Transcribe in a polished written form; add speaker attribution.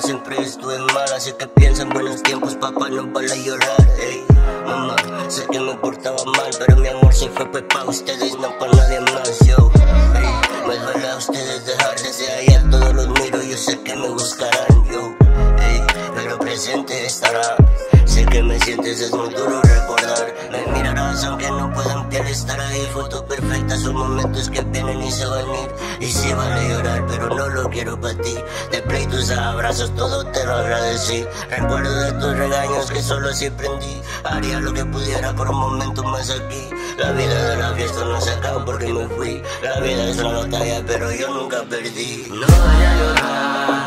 Speaker 1: siempre estuve mal, así que piensa en buenos tiempos, papá, no vale llorar. Ey, mamá, sé que me portaba mal, pero mi amor sí fue pues pa' ustedes, no pa' nadie más, yo. Ey, me duele a ustedes dejar, desde allá todos los miro, yo sé que me buscarán, yo. Ey, pero presente estará. Sé que me sientes, es muy duro recordar. Me mirarás aunque no puedan estar ahí. Fotos perfectas son momentos que vienen y se van a ir. Y sí vale llorar, pero no lo quiero para ti. De pleitos a abrazos, todo te lo agradecí. Recuerdo de tus regaños que solo así aprendí. Haría lo que pudiera por un momento más aquí. La vida de la fiesta no se acabó porque me fui. La vida es una batalla, pero yo nunca perdí. No vaya a llorar.